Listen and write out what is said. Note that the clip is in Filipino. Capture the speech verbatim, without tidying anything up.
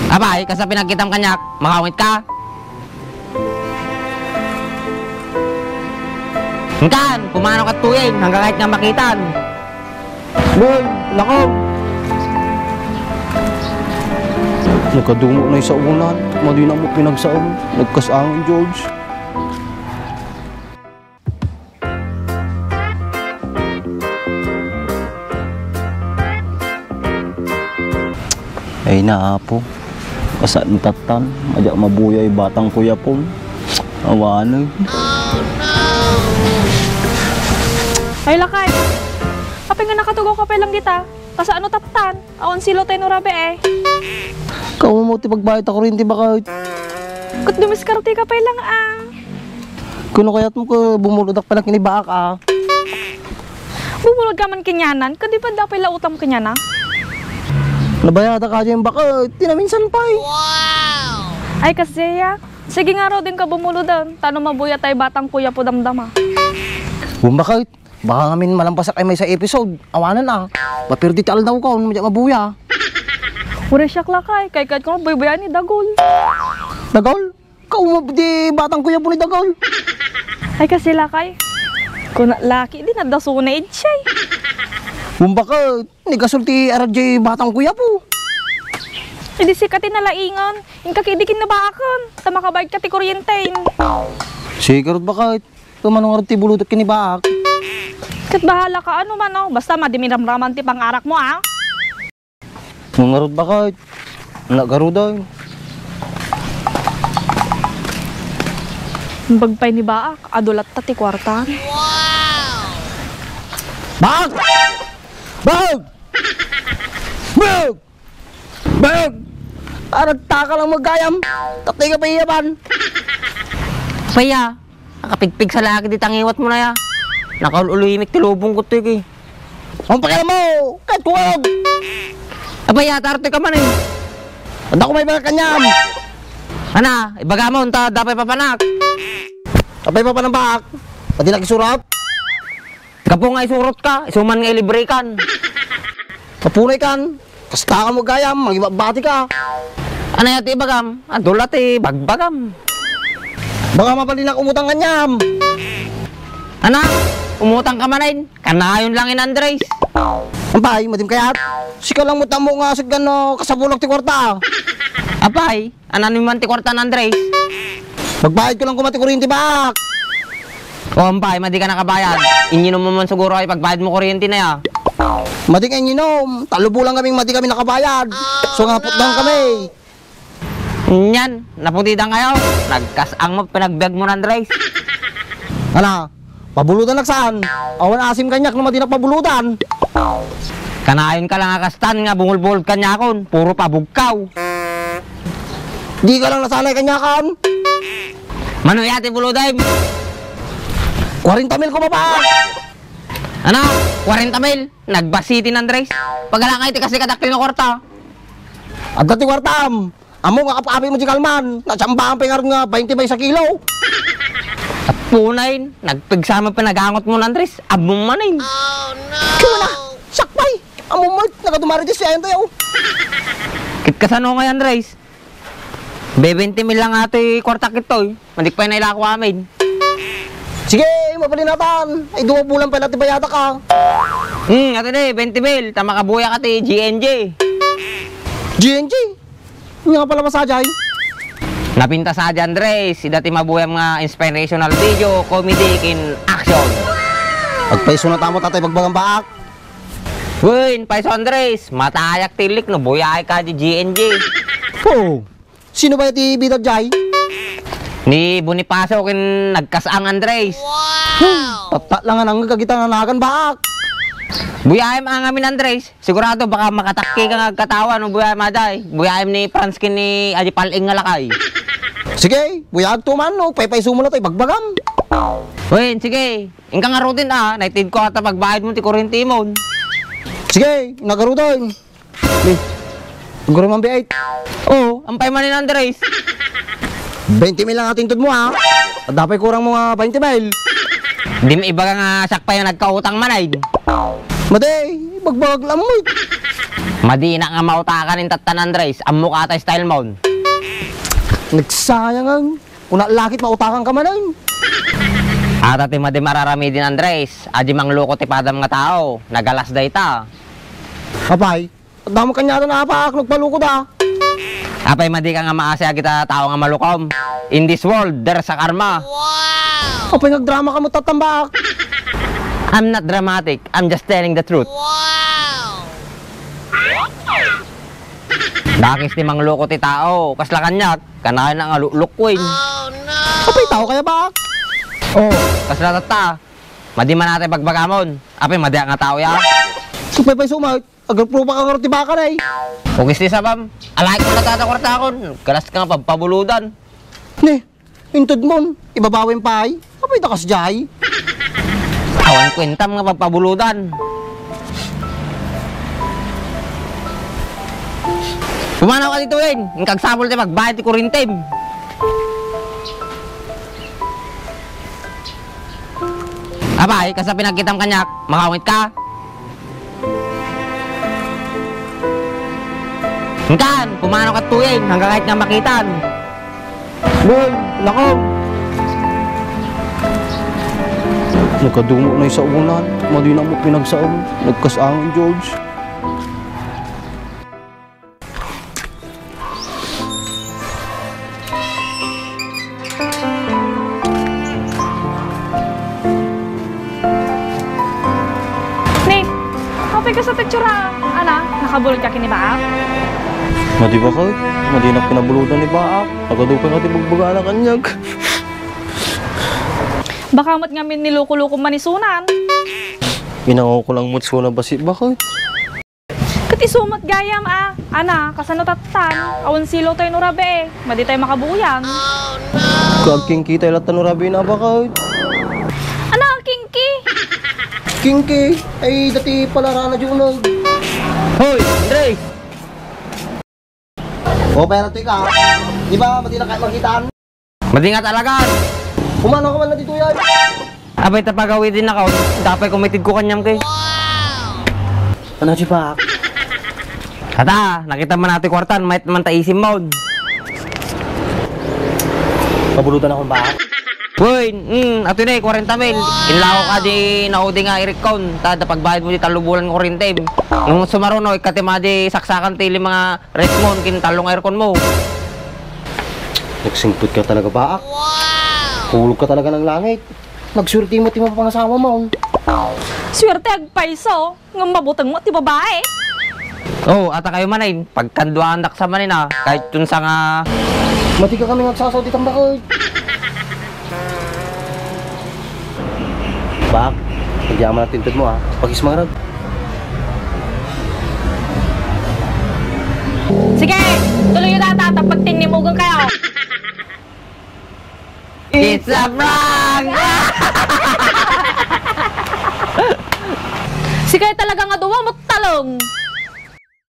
Abay, kasi pinagkitam kanyak, makawit ka. Hingkan, kumano ka tuyeng hanggang kahit nga makitan. Boy, lakog. Nagkadungo na sa ulan, madi na mo pinagsaom, nagkasangin, George. Ay na po, kasaan tatan, madyak mabuyay batang kuya po. Awanag. Ay lakay, kapag nga nakatugaw ka pa lang kita, kasa ano taptan, awan silo tayo no rabi eh. Kau mo ti pagbayad ako rin ti bakit? Kut dumiskarte ka pa lang ah. Kuno kaya't mo ko bumuludak pa lang kinibak ah. Bumulod ka man kinyanan, kundi pa daw pala utang kinyana. Nabayada ka dyan bakit? Tinaminsan pa eh. Wow! Ay kasi ya, sige nga raw din ka bumuludan, tanong mabuya tayo batang kuya po damdama. Bumbakit? Baka ngamin malampasak ay may sa episode. Awanan ah. Mapirdi tal daw ka, madyak mabuya. Uri siya lakay, kay kahit kung buy-buyan ni Dagol. Dagol? Kau mo di batang kuya po ni Dagol. Ay kasi lakay, kung laki din nadasunay siya. Bumbakit? Ni kasulti R J batang kuya po. Hindi sikatin na laingan, yung kakidikin na bakon, sa makabayad ka ti kuryentein. Sigarot bakit? Tumanong ti bulutot kinibak. Kat bahala ka ano man oh, basta madimiramraman ti pangarak mo ah. Nangarot bakit? Nagaro daw. Bagpay ni Baak, adulat ta ti kwartan. Wow! Bag! Bag! Bag! Bag! Arag taka lang magayam. Tatay ka pa iyaban. Paya, nakapigpig sa laki di tangiwat mo na ya. Nakauluyimik tilubong ko ito eh. Ang pakialam mo! Kahit kuwag! Abay, atarte ka man eh. Anda ko may mga kanyam! Ana, ibaga mo, unta, dapay papanak. Kapay pa pa ng bak. Pati nakisurat. Kapo nga isurot ka, isuman nga ilibre kan. Kapunay kan. Kasta ka mo gayam, magibabati ka. Ano yati ibagam? Adulat eh, bagbagam. Baka mapalinak umutang kanyam. Ana, umutang ka manayin. Kanayon lang in Andres. Ampay, madim kayat. Sika lang mo tamo nga sa gano kasabulok ti kwarta. Apay, anan man ti kwarta ng Andres. Magbayad ko lang kumati kuryente bak. O ampay, madi ka nakabayad. Inyinom mo man siguro ay pagbayad mo kuryente na ya. Madi kayo nyinom. Talubo lang kaming madi kami nakabayad. So nga putang kami. Yan, naputitan kayo. Nagkasang mo, pinagbiyag mo ng Andres. Ano? Pabulutan nagsaan. Awan asim kanyak na madi pabulutan. Kanayon ka lang akastan nga, bungol-bungol kanyakon. Puro pabugkaw. Di ka lang nasanay kanyakan. Mano yati buluday? Kwarenta mil ko pa. Ano? Kwarenta mil? Nagbasiti ng Andres. Paghalangay ti kasi kadaktil ng kwarta. At dati kwartam. Amo nga kapabi mo di kalman. Natsambahan pa nga nga twenty bay sa kilo. At punayin, nagpigsama pinagangot mo ng Andres. Abong manayin. Oh no! Kaya na, sakpay. Amo mo, nagadumaritis siya yun tayo. Kit kasano nga Andres? twenty mil lang ato yung kwarta kito eh. Mandik pa yung nailako amin. Sige, mapalinatan. Ay, duwa bulan pa natin bayata ka. Hmm, ato na eh, twenty mil. Tama kabuya ka ti G N J. G N G? Hindi nga pala masajay. Napinta sa Adya Andres. Si dati mabuhay mga inspirational video, comedy, in action. Pagpaiso na tamo tatay pagbagang baak. Win, Paiso Andres. Matayak tilik no, buyay ka di G N J. Oh, sino ba yung bidag jay? Ni Bonifacio kin nagkasang Andres. Wow! Tatat lang nga nang kagitanakan baak. Buyayam ang amin Andres. Sigurado baka makatakki ka nga katawan no buyayam aday. Buyayam ni Franskin ni Adi Paling nga lakay. Sige, buyag tuman no, paypayso mo na tayo bagbagam. Win, sige. Ingka nga rutin ah. Naitid ko ata pagbayad mo ti kuryente mo. Sige, nagarutan. Eh, siguro man biyait. Oo, ang paymanin Andres. twenty mil lang atingtud mo ha. At dapat kurang mga twenty mil. Di mo iba nga sakpa yung nagkautang manay. Maday, bagbag lang mo. Madina nga mautakan ng Tatan Andres, ang mukha tayo style mo. Nagsayangan. Kung lakit mautakan ka man ay. At ati madi mararami din Andres, aji mangluko ti padam nga tao, nagalas day ta. Apay, at damo kanya na napak, nagpalukod ah. Apay madi ka nga maasya kita tao nga malukom. In this world, there's a karma. Apay, nagdrama ka mo tatambak. I'm not dramatic, I'm just telling the truth. Dakis ti mangluko ti tao, kasla kanyak, kanayan nga lukwin. Apay, tao kaya bak? Oh, kasla tata. Madi man natin pagbagamon. Apay madi nga tao ya. Supay pa'y sumay, agapruba ka karoti baka na eh. Kugis ti sabam, alay ko natatakwarta akon, kalas ka nga pagpabuludan. Ne, intod mon, ibabawin pa ay. Apay, takas jay. Awan kwentam nga pagpabuludan. Pumanaw ka dito yun, yung kagsabol tayo magbayad ti kurintim. Abay, kasa pinagkitam kanyak, makawit ka. Hangkan, pumanaw ka tuwing, hanggang kahit nga makitan. Boy, lakaw. Nagkadumo na sa ulan, madi na mo pinagsaom, nagkasangon George. Ni, kapay ka sa tetsura. Ana, nakabulod ka kinibaak? Madi ba ka? Madi na pinabulutan ni Baak. Nagadukan ka tibugbuga na kanyag. Baka mat nga min niluko-luko manisunan. Inangaw ko lang mutso na basi. Bakit? Kat isumat gayam ah. Ana, kasano tatan. Awan silo tayo no rabe. Madi tayo makabuyan. Kagking kita ilat na rabi na bakit? Ana, kingki. Kingki, ay dati pala rana junag. Hoy, Andre! O pero tika, di ba madi na kayo magkitaan? Madi nga talaga. Kumano ka man na dito yan? Abay tapagawi din ako, dapay kumitid ko kanyam kay. Ano si Baak? Hata, nakita man natin kwartan, may man ta isim mo. Pabulutan akong Baak. Hoy, mm, ato na eh, forty mil. Inlako ka di naudi nga i-recount. Tada pagbayad mo di talubulan ko rin time. Nung sumaron no, ikatima di saksakan tili mga resmon kin talong aircon mo. Nagsingput ka talaga Baak. Hulog ka talaga ng langit. Nagsurti mo ti mo pangasawa mo. Swerte agpaiso. Ngam mabutang mo ti babae. Oh, ata kayo manay, pagkanduan dak sa manina, kahit yun sa nga... Mati ka kami nagsasaw di tambakot. Baak, nagyaman ang tintod mo ha. Pag-ismarag. Sige, tuloy yung tatata pag tinimugan kayo. It's a prank!